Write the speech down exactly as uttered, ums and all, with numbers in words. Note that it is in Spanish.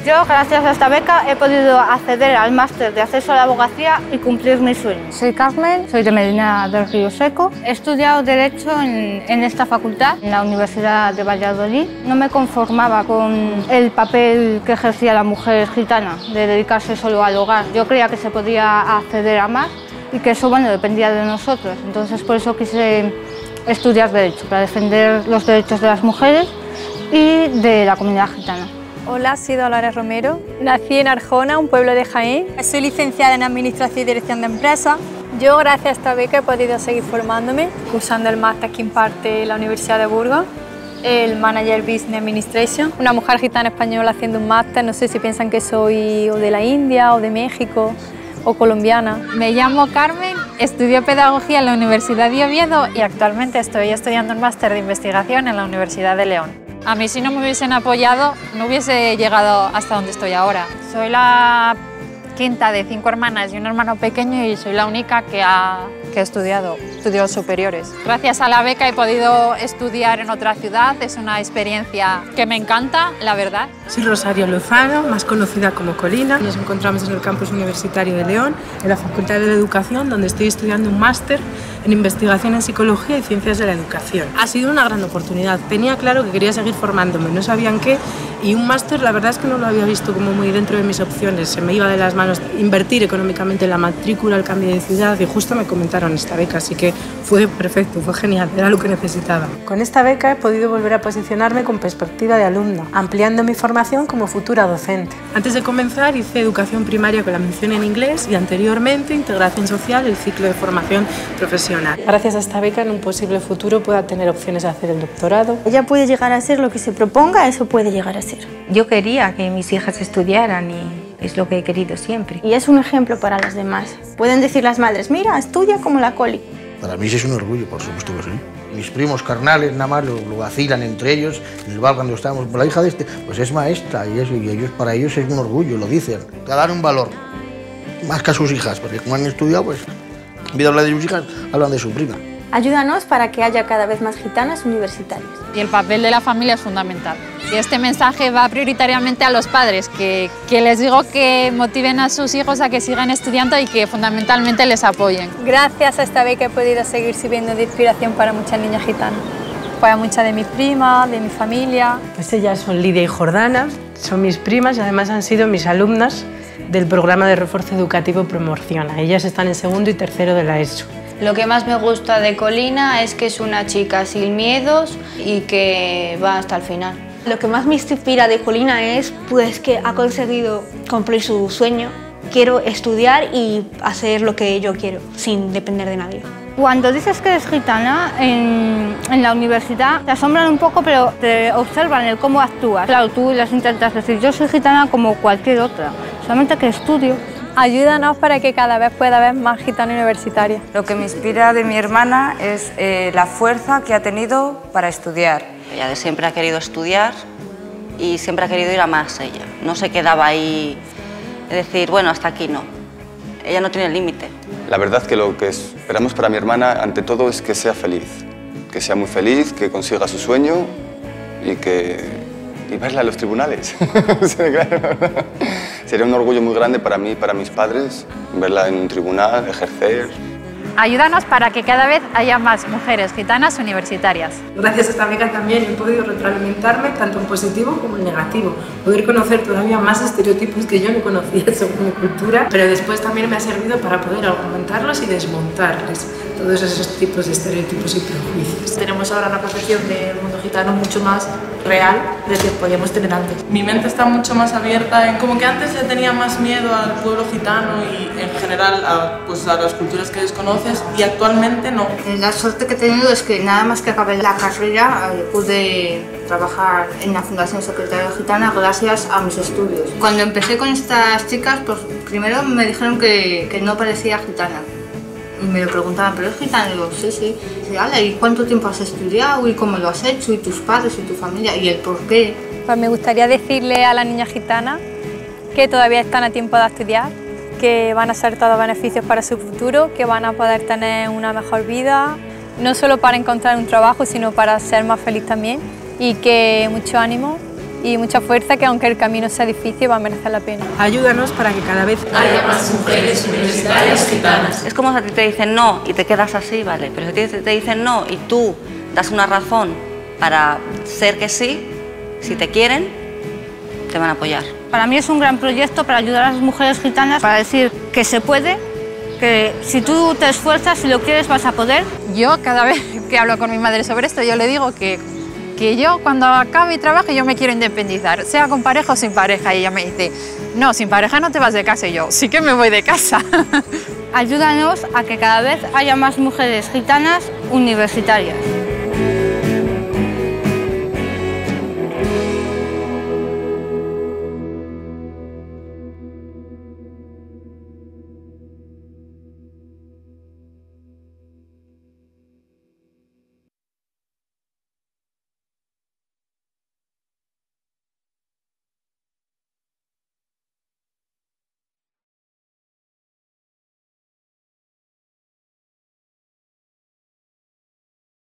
Yo, gracias a esta beca, he podido acceder al máster de acceso a la abogacía y cumplir mis sueños. Soy Carmen, soy de Medina del Río Seco. He estudiado Derecho en, en esta facultad, en la Universidad de Valladolid. No me conformaba con el papel que ejercía la mujer gitana, de dedicarse solo al hogar. Yo creía que se podía acceder a más y que eso, bueno, dependía de nosotros. Entonces, por eso quise estudiar Derecho, para defender los derechos de las mujeres y de la comunidad gitana. Hola, soy Dolores Romero, nací en Arjona, un pueblo de Jaén. Soy licenciada en Administración y Dirección de Empresas. Yo, gracias a esta beca, he podido seguir formándome, cursando el máster que imparte la Universidad de Burgos, el Manager Business Administration. Una mujer gitana española haciendo un máster, no sé si piensan que soy o de la India o de México o colombiana. Me llamo Carmen, estudio Pedagogía en la Universidad de Oviedo y actualmente estoy estudiando un máster de investigación en la Universidad de León. A mí, si no me hubiesen apoyado, no hubiese llegado hasta donde estoy ahora. Soy la quinta de cinco hermanas y un hermano pequeño y soy la única que ha, que ha estudiado estudios superiores. Gracias a la beca he podido estudiar en otra ciudad, es una experiencia que me encanta, la verdad. Soy Rosario Lozano, más conocida como Colina. Nos encontramos en el campus universitario de León, en la Facultad de Educación, donde estoy estudiando un máster en investigación en psicología y ciencias de la educación. Ha sido una gran oportunidad. Tenía claro que quería seguir formándome, no sabía en qué, y un máster la verdad es que no lo había visto como muy dentro de mis opciones. Se me iba de las manos invertir económicamente en la matrícula, el cambio de ciudad, y justo me comentaron esta beca, así que fue perfecto, fue genial, era lo que necesitaba. Con esta beca he podido volver a posicionarme con perspectiva de alumna, ampliando mi formación como futura docente. Antes de comenzar hice educación primaria con la mención en inglés y anteriormente integración social, el ciclo de formación profesional. Gracias a esta beca en un posible futuro pueda tener opciones de hacer el doctorado. Ella puede llegar a ser lo que se proponga, eso puede llegar a ser. Yo quería que mis hijas estudiaran y es lo que he querido siempre. Y es un ejemplo para las demás. Pueden decir las madres, mira, estudia como la Coli. Para mí sí es un orgullo, por supuesto que sí. Mis primos carnales nada más lo, lo vacilan entre ellos, en el bar cuando estábamos, pues la hija de este, pues es maestra y, eso, y ellos, para ellos es un orgullo, lo dicen. Te dan un valor, más que a sus hijas, porque como han estudiado, pues en vez de hablar de sus hijas, hablan de su prima. Ayúdanos para que haya cada vez más gitanas universitarias. Y el papel de la familia es fundamental. Y este mensaje va prioritariamente a los padres, que, que les digo que motiven a sus hijos a que sigan estudiando y que fundamentalmente les apoyen. Gracias a esta beca he podido seguir sirviendo de inspiración para muchas niñas gitanas. Para muchas de mis primas, de mi familia. Pues ellas son Lidia y Jordana, son mis primas y además han sido mis alumnas del programa de refuerzo educativo Promociona. Ellas están en segundo y tercero de la ESO. Lo que más me gusta de Colina es que es una chica sin miedos y que va hasta el final. Lo que más me inspira de Colina es pues, que ha conseguido cumplir su sueño. Quiero estudiar y hacer lo que yo quiero, sin depender de nadie. Cuando dices que eres gitana en, en la universidad, te asombran un poco, pero te observan el cómo actúas. Claro, tú les intentas decir, yo soy gitana como cualquier otra, solamente que estudio. Ayúdanos para que cada vez pueda haber más gitanas universitarias. Lo que me inspira de mi hermana es eh, la fuerza que ha tenido para estudiar. Ella siempre ha querido estudiar y siempre ha querido ir a más ella. No se quedaba ahí, es decir, bueno, hasta aquí no. Ella no tiene límite. La verdad que lo que esperamos para mi hermana, ante todo, es que sea feliz. Que sea muy feliz, que consiga su sueño y que... y verla en los tribunales. Sería un orgullo muy grande para mí y para mis padres verla en un tribunal, ejercer. Ayúdanos para que cada vez haya más mujeres gitanas universitarias. Gracias a esta beca también he podido retroalimentarme tanto en positivo como en negativo. Poder conocer todavía más estereotipos que yo no conocía sobre mi cultura, pero después también me ha servido para poder argumentarlos y desmontarles todos esos tipos de estereotipos y prejuicios. Tenemos ahora una concepción del mundo gitano mucho más real de lo que podíamos tener antes. Mi mente está mucho más abierta, en como que antes ya tenía más miedo al pueblo gitano y en general a, pues, a las culturas que desconoces, y actualmente no. La suerte que he tenido es que nada más que acabé la carrera eh, pude trabajar en la Fundación Secretaria Gitana gracias a mis estudios. Cuando empecé con estas chicas, pues primero me dijeron que, que no parecía gitana. Y me lo preguntaban, ¿pero es gitana? Y digo, sí, sí. Y dice, ¿y cuánto tiempo has estudiado? ¿Y cómo lo has hecho? ¿Y tus padres? ¿Y tu familia? ¿Y el por qué? Pues me gustaría decirle a las niñas gitanas que todavía están a tiempo de estudiar, que van a ser todos beneficios para su futuro, que van a poder tener una mejor vida, no solo para encontrar un trabajo, sino para ser más feliz también, y que mucho ánimo y mucha fuerza, que aunque el camino sea difícil va a merecer la pena. Ayúdanos para que cada vez haya más mujeres universitarias gitanas. Es como si a ti te dicen no y te quedas así, ¿vale? Pero si te dicen no y tú das una razón para ser que sí, si te quieren, te van a apoyar. Para mí es un gran proyecto para ayudar a las mujeres gitanas, para decir que se puede, que si tú te esfuerzas, si lo quieres, vas a poder. Yo cada vez que hablo con mi madre sobre esto, yo le digo que, que yo cuando acabe mi trabajo yo me quiero independizar, sea con pareja o sin pareja. Y ella me dice, no, sin pareja no te vas de casa. Y yo, sí que me voy de casa. Ayúdanos a que cada vez haya más mujeres gitanas universitarias.